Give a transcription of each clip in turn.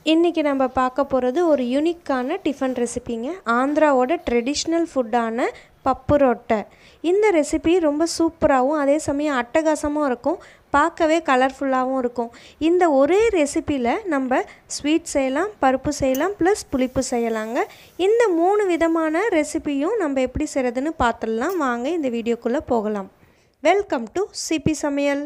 இன்றைக்கி நம்ம பார்க்க போகிறது ஒரு யூனிக்கான டிஃபன் ரெசிபிங்க. ஆந்திராவோட ட்ரெடிஷ்னல் ஃபுட்டான பப்பு ரொட்டை. இந்த ரெசிபி ரொம்ப சூப்பராகவும் அதே சமயம் அட்டகாசமாக இருக்கும், பார்க்கவே கலர்ஃபுல்லாகவும் இருக்கும். இந்த ஒரே ரெசிப்பியில் நம்ம ஸ்வீட் செய்யலாம், பருப்பு செய்யலாம், ப்ளஸ் புளிப்பு செய்யலாங்க. இந்த 3 விதமான ரெசிபியும் நம்ம எப்படி செய்கிறதுன்னு பார்த்துடலாம். வாங்க இந்த வீடியோக்குள்ளே போகலாம். வெல்கம் டு சிபி சமையல்.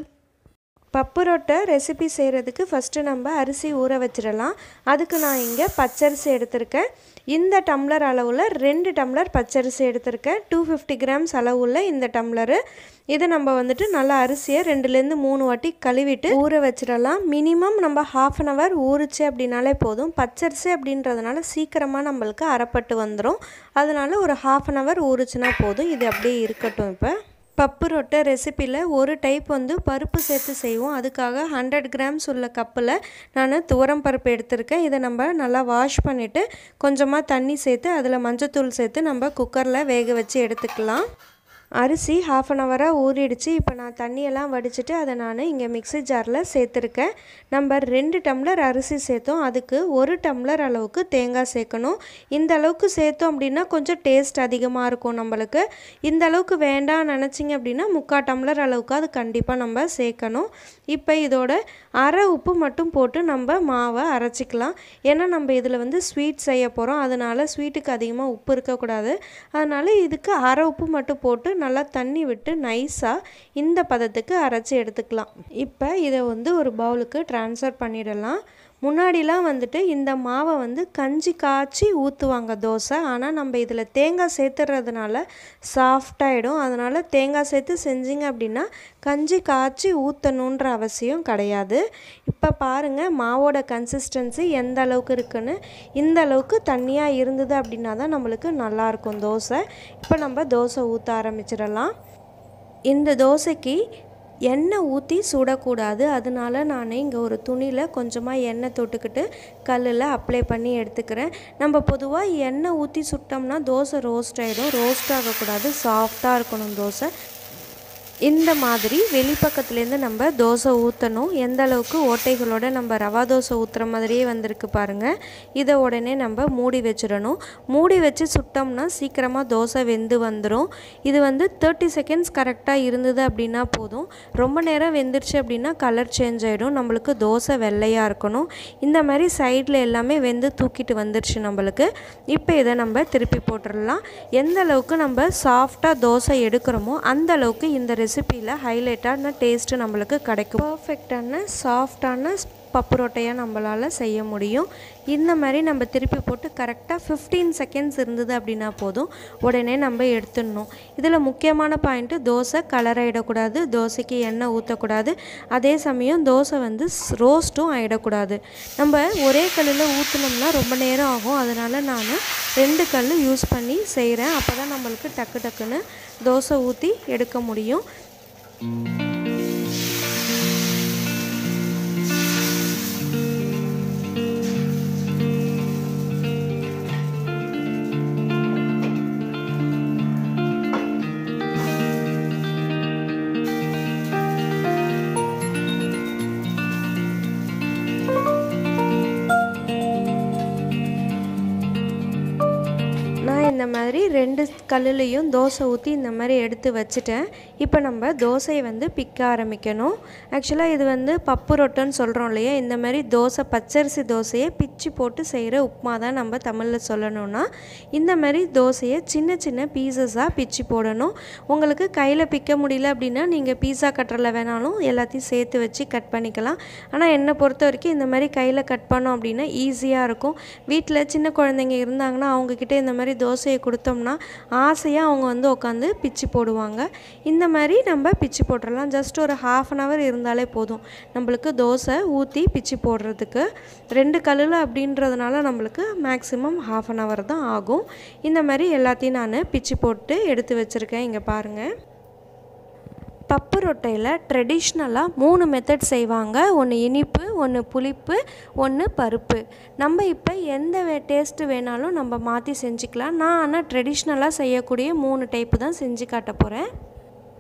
பப்பு ரொட்டை ரெசிபி செய்கிறதுக்கு ஃபஸ்ட்டு நம்ம அரிசி ஊற வச்சிடலாம். அதுக்கு நான் இங்கே பச்சரிசி எடுத்திருக்கேன். இந்த டம்ளர் அளவில் 2 டம்ளர் பச்சரிசி எடுத்திருக்கேன். 250 கிராம்ஸ் அளவுள்ள இந்த டம்ளரு. இதை நம்ம நல்லா அரிசியை 2லேருந்து 3 வாட்டி கழுவிட்டு ஊற வச்சிடலாம். மினிமம் நம்ம 1/2 அன் ஹவர் ஊறிச்சு அப்படின்னாலே போதும். பச்சரிசி அப்படின்றதுனால சீக்கிரமாக நம்மளுக்கு அரைப்பட்டு வந்துடும். அதனால் ஒரு 1/2 அன் ஹவர் ஊறிச்சுன்னா போதும். இது அப்படியே இருக்கட்டும். இப்போ பப்பு ரொட்டை ரெசிப்பியில் ஒரு டைப் பருப்பு சேர்த்து செய்வோம். அதுக்காக 100 கிராம்ஸ் உள்ள கப்பில் நான் துவரம் பருப்பு எடுத்திருக்கேன். இதை நம்ம நல்லா வாஷ் பண்ணிவிட்டு கொஞ்சமாக தண்ணி சேர்த்து அதில் மஞ்சத்தூள் சேர்த்து நம்ம குக்கரில் வேக வச்சு எடுத்துக்கலாம். அரிசி 1/2 அன் ஹவராக ஊறிடுச்சு. இப்போ நான் தண்ணியெல்லாம் வடிச்சிட்டு அதை நான் இங்கே மிக்ஸி ஜாரில் சேர்த்துருக்கேன். நம்ம 2 டம்ளர் அரிசி சேர்த்தோம். அதுக்கு 1 டம்ளர் அளவுக்கு தேங்காய் சேர்க்கணும். இந்த அளவுக்கு சேர்த்தோம் அப்படின்னா கொஞ்சம் டேஸ்ட் அதிகமாக இருக்கும் நம்மளுக்கு. இந்த அளவுக்கு வேண்டாம் நினச்சிங்க அப்படின்னா 3/4 டம்ளர் அளவுக்கு அது கண்டிப்பாக நம்ம சேர்க்கணும். இப்போ இதோட அரை உப்பு மட்டும் போட்டு நம்ம மாவை அரைச்சிக்கலாம். ஏன்னா நம்ம இதில் ஸ்வீட் செய்ய போகிறோம். அதனால் ஸ்வீட்டுக்கு அதிகமாக உப்பு இருக்கக்கூடாது. அதனால் இதுக்கு அரை உப்பு மட்டும் போட்டு நல்லா தண்ணி விட்டு நைஸாக இந்த பதத்துக்கு அரைச்சி எடுத்துக்கலாம். இப்போ இதை ஒரு பவுலுக்கு ட்ரான்ஸ்ஃபர் பண்ணிடலாம். முன்னாடிலாம் இந்த மாவை கஞ்சி காய்ச்சி ஊற்றுவாங்க தோசை. ஆனால் நம்ம இதில் தேங்காய் சேர்த்துறதுனால சாஃப்டாகிடும். அதனால் தேங்காய் சேர்த்து செஞ்சிங்க அப்படின்னா கஞ்சி காய்ச்சி ஊற்றணுன்ற அவசியம் கிடையாது. இப்போ பாருங்கள் மாவோட கன்சிஸ்டன்சி எந்த அளவுக்கு இருக்குன்னு. இந்த அளவுக்கு தண்ணியாக இருந்தது அப்படின்னா தான் நம்மளுக்கு நல்லாயிருக்கும் தோசை. இப்போ நம்ம தோசை ஊற்ற ஆரம்பிச்சிடலாம். இந்த தோசைக்கு எண்ணெய் ஊற்றி சுடக்கூடாது. அதனால நான் இங்கே ஒரு துணியில் கொஞ்சமாக எண்ணெய் தொட்டுக்கிட்டு கல்லில் அப்ளை பண்ணி எடுத்துக்கிறேன். நம்ம பொதுவாக எண்ணெய் ஊற்றி சுட்டோம்னா தோசை ரோஸ்ட் ஆகிடும். ரோஸ்ட் ஆகக்கூடாது, சாஃப்டாக இருக்கணும் தோசை. இந்த மாதிரி வெளிப்பக்கத்துலேருந்து நம்ம தோசை ஊற்றணும். எந்த அளவுக்கு ஓட்டைகளோடு நம்ம ரவா தோசை ஊற்றுற மாதிரியே வந்திருக்கு பாருங்கள். இதை உடனே நம்ம மூடி வச்சிடணும். மூடி வச்சு சுட்டோம்னா சீக்கிரமாக தோசை வெந்து வந்துடும். இது 30 செகண்ட்ஸ் கரெக்டாக இருந்தது அப்படின்னா போதும். ரொம்ப நேரம் வெந்துருச்சு அப்படின்னா கலர் சேஞ்ச் ஆகிடும். நம்மளுக்கு தோசை வெள்ளையாக இருக்கணும். இந்த மாதிரி சைடில் எல்லாமே வெந்து தூக்கிட்டு வந்துருச்சு நம்மளுக்கு. இப்போ இதை நம்ம திருப்பி போட்டுடலாம். எந்த அளவுக்கு நம்ம சாஃப்டாக தோசை எடுக்கிறோமோ அந்த அளவுக்கு இந்த ரெசிப்பியில் ஹைலைட்டான டேஸ்ட்டு நம்மளுக்கு கிடைக்கும். பர்ஃபெக்டான சாஃப்டான பப்பு ரொட்டையாக நம்மளால் செய்ய முடியும். இந்த மாதிரி நம்ம திருப்பி போட்டு கரெக்டாக 15 செகண்ட்ஸ் இருந்தது அப்படின்னா போதும். உடனே நம்ம எடுத்துடணும். இதில் முக்கியமான பாயிண்ட்டு தோசை கலர் ஆகிடக்கூடாது, தோசைக்கு எண்ணெய் ஊற்றக்கூடாது, அதே சமயம் தோசை ரோஸ்ட்டும் ஆகிடக்கூடாது. நம்ம ஒரே கல்லில் ஊற்றினோம்னா ரொம்ப நேரம் ஆகும். அதனால் நான் 2 கல் யூஸ் பண்ணி செய்கிறேன். அப்போ தான் நம்மளுக்கு டக்கு டக்குன்னு தோசை ஊற்றி எடுக்க முடியும். இந்த மாதிரி 2 கல்லுலேயும் தோசை ஊற்றி இந்த மாதிரி எடுத்து வச்சுட்டேன். இப்போ நம்ம தோசையை பிக்க ஆரம்பிக்கணும். ஆக்சுவலாக இது பப்பு ரொட்டைன்னு சொல்கிறோம் இல்லையா. இந்த மாதிரி தோசை பச்சரிசி தோசையை பிச்சு போட்டு செய்கிற உப்புமா தான் நம்ம தமிழில் சொல்லணும்னா. இந்த மாதிரி தோசையை சின்ன சின்ன பீசஸாக பிச்சு போடணும். உங்களுக்கு கையில் பிக்க முடியல அப்படின்னா நீங்கள் பீஸா கட்டரில் வேணாலும் எல்லாத்தையும் சேர்த்து வச்சு கட் பண்ணிக்கலாம். ஆனால் என்னை பொறுத்த வரைக்கும் இந்த மாதிரி கையில் கட் பண்ணோம் அப்படின்னா ஈஸியாக இருக்கும். வீட்டில் சின்ன குழந்தைங்க இருந்தாங்கன்னா அவங்கக்கிட்ட இந்த மாதிரி தோசையை கொடுத்தோம்னா ஆசையாக அவங்க உட்காந்து பிச்சு போடுவாங்க. இந்த மாதிரி நம்ம பிச்சு போட்டுடலாம். ஜஸ்ட் ஒரு 1/2 அன் ஹவர் இருந்தாலே போதும் நம்மளுக்கு தோசை ஊற்றி பிச்சு போடுறதுக்கு. 2 கல்லில் அப்படின்றதுனால நம்மளுக்கு மேக்ஸிமம் 1/2 அன் ஹவர் தான் ஆகும். இந்த மாதிரி எல்லாத்தையும் நான் பிச்சு போட்டு எடுத்து வச்சுருக்கேன். இங்கே பாருங்கள். பப்பு ரொட்டையில் ட்ரெடிஷ்னலாக 3 மெத்தட் செய்வாங்க. ஒன்று இனிப்பு, ஒன்று புளிப்பு, ஒன்று பருப்பு. நம்ம இப்போ எந்த டேஸ்ட்டு வேணாலும் நம்ம மாற்றி செஞ்சுக்கலாம். நான் ஆனால் ட்ரெடிஷ்னலாக செய்யக்கூடிய 3 டைப்பு தான் செஞ்சு காட்ட போகிறேன்.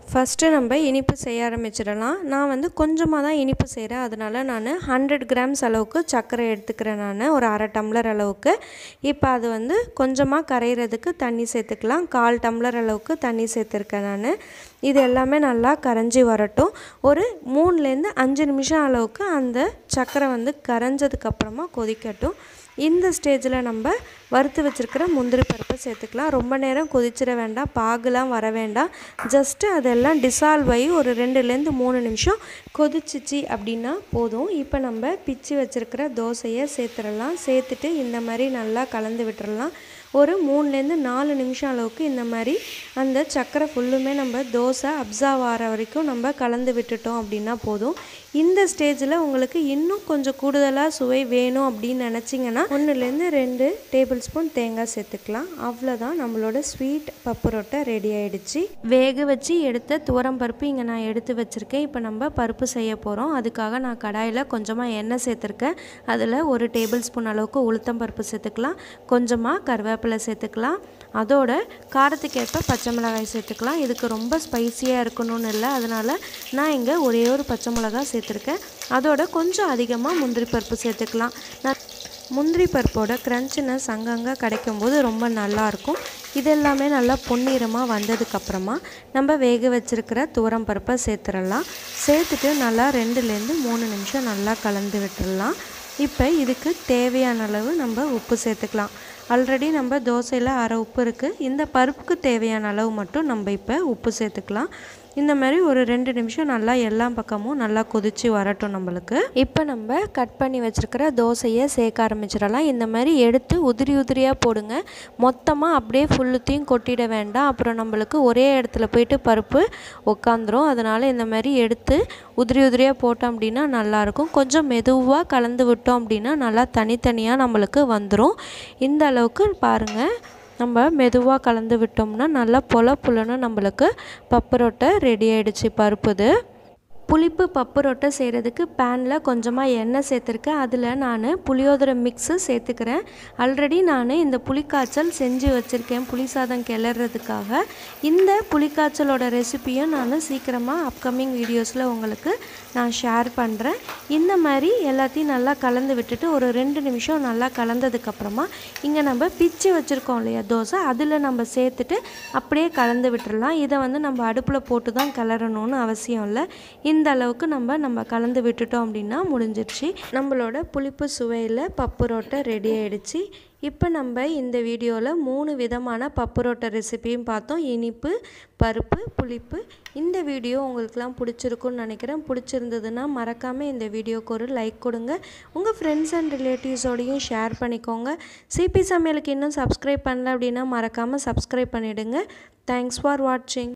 ஃபஸ்ட்டு நம்ம இனிப்பு செய்ய ஆரம்பிச்சிடலாம். நான் வந்து கொஞ்சமாக தான் இனிப்பு செய்கிறேன். அதனால் நான் 100 கிராம்ஸ் அளவுக்கு சர்க்கரை எடுத்துக்கிறேன். நான் ஒரு அரை டம்ளர் அளவுக்கு. இப்போ அது வந்து கொஞ்சமாக கரைகிறதுக்கு தண்ணி சேர்த்துக்கலாம். 1/4 டம்ளர் அளவுக்கு தண்ணி சேர்த்துருக்கேன் நான். இது எல்லாமே நல்லா கரைஞ்சி வரட்டும். ஒரு 3லேருந்து 5 நிமிஷம் அளவுக்கு அந்த சர்க்கரை வந்து கரைஞ்சதுக்கப்புறமா கொதிக்கட்டும். இந்த ஸ்டேஜில் நம்ம வறுத்து வச்சுருக்கிற முந்திரி பருப்பை சேர்த்துக்கலாம். ரொம்ப நேரம் கொதிச்சிட வேண்டாம், பாகுலாம் வர வேண்டாம். ஜஸ்ட்டு அதெல்லாம் டிசால்வ் ஆகி ஒரு 2லேருந்து 3 நிமிஷம் கொதிச்சிச்சு அப்படின்னா போதும். இப்போ நம்ம பிச்சு வச்சுருக்கிற தோசையை சேர்த்துடலாம். சேர்த்துட்டு இந்த மாதிரி நல்லா கலந்து விட்டுறலாம். ஒரு 3லேருந்து 4 நிமிஷம் அளவுக்கு இந்த மாதிரி அந்த சர்க்கரை ஃபுல்லுமே நம்ம தோசை அப்சர்வ் ஆகிற வரைக்கும் நம்ம கலந்து விட்டுட்டோம் அப்படின்னா போதும். இந்த ஸ்டேஜில் உங்களுக்கு இன்னும் கொஞ்சம் கூடுதலாக சுவை வேணும் அப்படின்னு நினச்சிங்கன்னா 1லேருந்து 2 டேபிள் ஸ்பூன் தேங்காய் சேர்த்துக்கலாம். அவ்வளோதான், நம்மளோட ஸ்வீட் பப்பு ரொட்டை ரெடி ஆகிடுச்சு. வேக வச்சு எடுத்த துவரம் பருப்பு இங்கே நான் எடுத்து வச்சுருக்கேன். இப்போ நம்ம பருப்பு செய்ய போகிறோம். அதுக்காக நான் கடாயில் கொஞ்சமாக எண்ணெய் சேர்த்துருக்கேன். அதில் 1 டேபிள் ஸ்பூன் அளவுக்கு உளுத்தம் பருப்பு சேர்த்துக்கலாம். கொஞ்சமாக கருவேப்பிலை சேர்த்துக்கலாம். அதோட காரத்துக்கேற்ப பச்சை மிளகாய் சேர்த்துக்கலாம். இதுக்கு ரொம்ப ஸ்பைசியாக இருக்கணும்னு இல்லை, அதனால் நான் இங்கே ஒரே ஒரு பச்சை மிளகாய் சேர்த்துருக்கேன். அதோட கொஞ்சம் அதிகமாக முந்திரி பருப்பு சேர்த்துக்கலாம். நான் முந்திரி பருப்போட க்ரன்ச்சினஸ் அங்கங்கே கிடைக்கும்போது ரொம்ப நல்லாயிருக்கும். இதெல்லாமே நல்லா பொன்னிறமாக வந்ததுக்கப்புறமா நம்ம வேக வச்சுருக்கிற துவரம் பருப்பை சேர்த்துடலாம். சேர்த்துட்டு நல்லா 2லேருந்து 3 நிமிஷம் நல்லா கலந்து விட்டுடலாம். இப்போ இதுக்கு தேவையான அளவு நம்ம உப்பு சேர்த்துக்கலாம். ஆல்ரெடி நம்ம தோசையில் அரை உப்பு இருக்குது. இந்த பருப்புக்கு தேவையான அளவு மட்டும் நம்ம இப்போ உப்பு சேர்த்துக்கலாம். இந்த மாதிரி ஒரு 2 நிமிஷம் நல்லா எல்லா பக்கமும் நல்லா கொதித்து வரட்டும் நம்மளுக்கு. இப்போ நம்ம கட் பண்ணி வச்சுருக்கிற தோசையை சேர்க்க ஆரம்பிச்சிடலாம். இந்த மாதிரி எடுத்து உதிரி உதிரியாக போடுங்க. மொத்தமாக அப்படியே ஃபுல்லுத்தையும் கொட்டிட வேண்டாம். அப்புறம் நம்மளுக்கு ஒரே இடத்துல போயிட்டு பருப்பு உக்காந்துரும். அதனால் இந்த மாதிரி எடுத்து உதிரி உதிரியாக போட்டோம் அப்படின்னா நல்லாயிருக்கும். கொஞ்சம் மெதுவாக கலந்து விட்டோம் அப்படின்னா நல்லா தனித்தனியாக நம்மளுக்கு வந்துடும். இந்த அளவுக்கு பாருங்கள், நம்ம மெதுவாக கலந்து விட்டோம்னா நல்லா புலன்னு நம்மளுக்கு பப்பு ரொட்டை ரெடி ஆகிடுச்சு. பருப்புது புளிப்பு பப்பு ரொட்டை செய்கிறதுக்கு பேனில் கொஞ்சமாக எண்ணெய் சேர்த்துருக்கேன். அதில் நான் புளியோதரை மிக்ஸு சேர்த்துக்கிறேன். ஆல்ரெடி நான் இந்த புளிக்காய்ச்சல் செஞ்சு வச்சுருக்கேன் புளி சாதம் கிளறதுக்காக. இந்த புளிக்காய்ச்சலோட ரெசிப்பியும் நான் சீக்கிரமாக அப்கமிங் வீடியோஸில் உங்களுக்கு நான் ஷேர் பண்ணுறேன். இந்த மாதிரி எல்லாத்தையும் நல்லா கலந்து விட்டுட்டு ஒரு 2 நிமிஷம் நல்லா கலந்ததுக்கப்புறமா இங்கே நம்ம பிச்சு வச்சுருக்கோம் இல்லையா தோசை, அதில் நம்ம சேர்த்துட்டு அப்படியே கலந்து விட்டுடலாம். இதை வந்து நம்ம அடுப்பில் போட்டு தான் கிளறணும்னு அவசியம் இல்லை. இந்த அளவுக்கு நம்ம கலந்து விட்டுட்டோம் அப்படின்னா முடிஞ்சிடுச்சு. நம்மளோட புளிப்பு சுவையில் பப்பு ரொட்டை ரெடி ஆகிடுச்சு. இப்போ நம்ம இந்த வீடியோவில் 3 விதமான பப்பு ரொட்டை ரெசிபியும் பார்த்தோம். இனிப்பு, பருப்பு, புளிப்பு. இந்த வீடியோ உங்களுக்குலாம் பிடிச்சிருக்குன்னு நினைக்கிறேன். பிடிச்சிருந்ததுன்னா மறக்காமல் இந்த வீடியோக்கு ஒரு லைக் கொடுங்க. உங்கள் ஃப்ரெண்ட்ஸ் அண்ட் ரிலேட்டிவ்ஸோடையும் ஷேர் பண்ணிக்கோங்க. சிபி சமையலுக்கு இன்னும் சப்ஸ்கிரைப் பண்ணல அப்படின்னா மறக்காமல் சப்ஸ்கிரைப் பண்ணிவிடுங்க. தேங்க்ஸ் ஃபார் வாட்சிங்.